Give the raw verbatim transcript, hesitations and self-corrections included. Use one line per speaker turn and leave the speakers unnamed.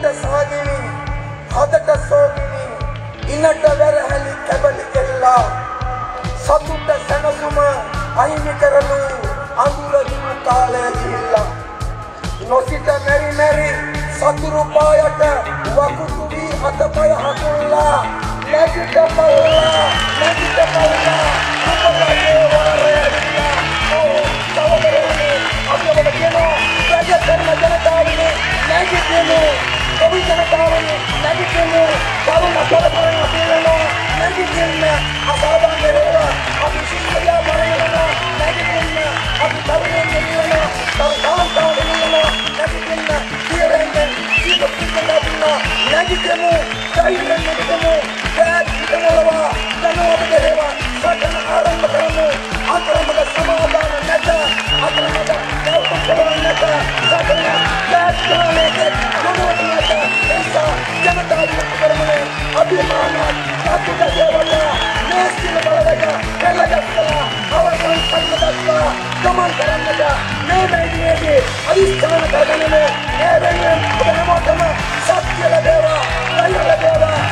හොඳට සාගිනි හදට සෝගිනි ඉනට වැරහැලි කැබලි කෙල්ලා සතුට සැනසුම අහිමි කරනු අඳුර දුන කාලය ගිහිල්ලා නොසිත මෙරි මෙරි සතුරු පායට වකුතු වී අතපය හකුල්ලා නැගිට පල්ලා නැගිට පල්ලා අපගේ වරේලා ඕ තවදරනේ අපි ඔබට කියනවා රජ කරන ජනතාවනේ නැගිටිනු ඔබ ජනතාවනේ නැගිටිනු කරුණ කරපරන අපේනවා නැගිටින්න අසාධාරණ වේවා අපි සිද්ධියා බලනවා නැගිටින්න අපි තවනේ කියනවා තවතාව වෙනවා නැගිටින්න කියරෙන්නේ ජීවිත පිටකටුනා නැගිටිනු ධෛර්යයෙන් නැගිටිනු දැන් ඉතනවා ධනවත දේවා සටන ආරම්භ කරමු අතරමඟ සමාදාන නැත අතරමඟ දෙව්පොළ නැත සටන දැක්කලේ මොනවද නැත එසා ජනතාවගේ කරමනේ අභිමාන අපිට දේවලා මේස්තිල බලවක එළගත්තා අවසන් සම්මතත්වා ගමන් කරන්නට මේ මේදී අදිස්ථාන කරගන්නේ මේ වෙනුවෙන් ඔබ හැමෝටම සත්‍ය ලැබේවා ධෛර්ය ලැබේවා